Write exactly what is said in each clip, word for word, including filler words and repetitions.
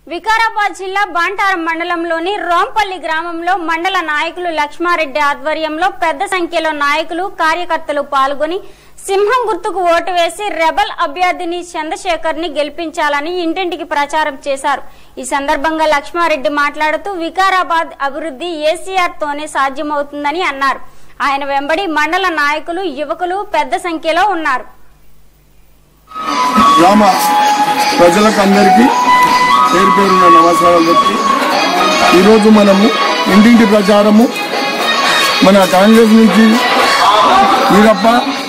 వికారాబాద్ జిల్లా బాంటారం మండలంలోని రోంపల్లి గ్రామంలో మండల నాయకులు లక్ష్మారెడ్డి ఆధ్వర్యంలో పెద్ద సంఖ్యలో నాయకులు కార్యకర్తలు పాల్గొని సింహం గుర్తుకు ఓటు వేసి రెబల్ అభ్యర్థిని చంద్రశేఖర్ ని గెలిపించాలని ఇంటింటికి ప్రచారం చేశారు। ఈ సందర్భంగా లక్ష్మారెడ్డి మాట్లాడుతూ వికారాబాద్ అభివృద్ధి ఏసీఆర్ తోనే సాధ్యమవుతుందని అన్నారు। ఆయన వెంబడి మండల నాయకులు యువకులు పెద్ద సంఖ్యలో ఉన్నారు। గ్రామ ప్రజలకు అందరికీ పేరు పేరున నమస్కారాలు చెప్పి ఈరోజు మనము ఇంటింటి ప్రచారము మన కాంగ్రెస్ నుంచి వీరప్ప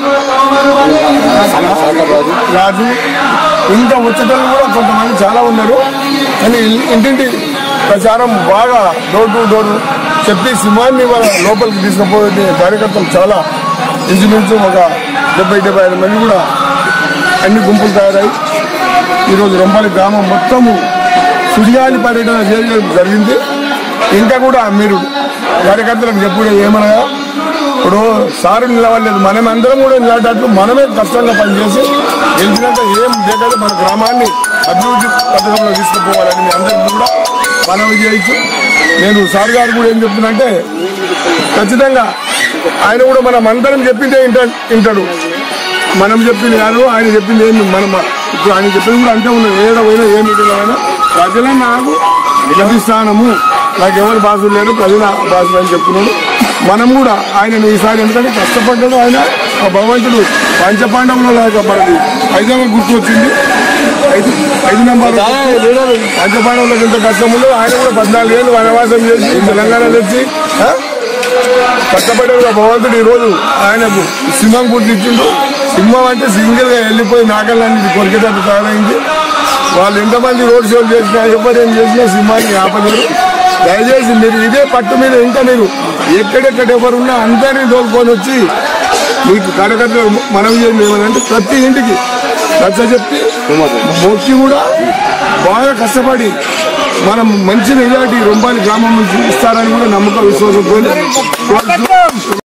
రాజు ఇంకా వచ్చేటప్పుడు కూడా కొంతమంది చాలా ఉన్నారు, కానీ ఇంటింటి ప్రచారం బాగా డోర్ టు డోర్ చెప్పి సింహాన్ని వాళ్ళ లోపలికి తీసుకుపోయే కార్యకర్తలు చాలా ఇంచుమించు ఒక డెబ్బై డెబ్బై ఐదు మంది కూడా అన్ని గుంపులు తయారై ఈరోజు రొంపల్లి గ్రామం మొత్తము సుడిగాలి పర్యటన చేయడం జరిగింది। ఇంకా కూడా మీరు కార్యకర్తలకు చెప్పుడు ఏమనగా ఇప్పుడు సారు నిలవలేదు, మనమందరం కూడా నిలబడేటట్లు మనమే కష్టంగా పనిచేసి గెలిచినంత ఏం లేకపోతే మన గ్రామాన్ని అభివృద్ధి పథకంలో తీసుకుపోవాలని మీ అందరికీ కూడా మనవి చేయొచ్చు। నేను సార్ గారు కూడా ఏం చెప్తున్నంటే ఖచ్చితంగా ఆయన కూడా మనం అందరం చెప్పిందే వింటాడు, మనం చెప్పింది కాదు ఆయన చెప్పింది ఏమి మనం ఇప్పుడు ఆయన చెప్పింది కూడా అంతే ఉన్నది। ఏడ పోయినా ఏ మీటింగ్లో అయినా ప్రజల నాకు లభిస్తానము, నాకు ఎవరు భాషలు లేరు ప్రజల భాషలు అని చెప్తున్నాడు। మనం కూడా ఆయన ఈసారి ఎందుకంటే కష్టపడ్డాడు ఆయన భగవంతుడు పంచపాండవులు లాగా మనది ఐదవ గుర్తు వచ్చింది, ఐదు ఐదు నెంబర్ పంచపాండవులకు ఎంత కష్టం ఉందో ఆయన కూడా పద్నాలుగు ఏళ్ళు వనవాసం చేసి తెలంగాణ తెచ్చి కష్టపడ్డాడు భగవంతుడు ఈరోజు ఆయనకు సింహం గుర్తు ఇచ్చిండు। సింహం అంటే సింగిల్ గా వెళ్ళిపోయి నాకలన్నీ కొరికేటట్టు తయారైంది। వాళ్ళు ఎంతమంది రోడ్ షోలు చేసినా ఎవరు ఏం చేసినా సింహాన్ని ఆపలేరు। దయచేసి మీరు ఇదే పట్టు మీద ఇంకా మీరు ఎక్కడెక్కడ ఎవరున్నా అందరినీ తోలుకొని వచ్చి మీకు కార్యకర్తలు మనవి చేయండి ఏమనంటే ప్రతి ఇంటికి నచ్చ చెప్పి మొక్కి కూడా బాగా కష్టపడి మనం మంచి మెజారిటీ రొంపల్లి గ్రామం నుంచి ఇస్తారని కూడా నమ్మకం విశ్వాసంతో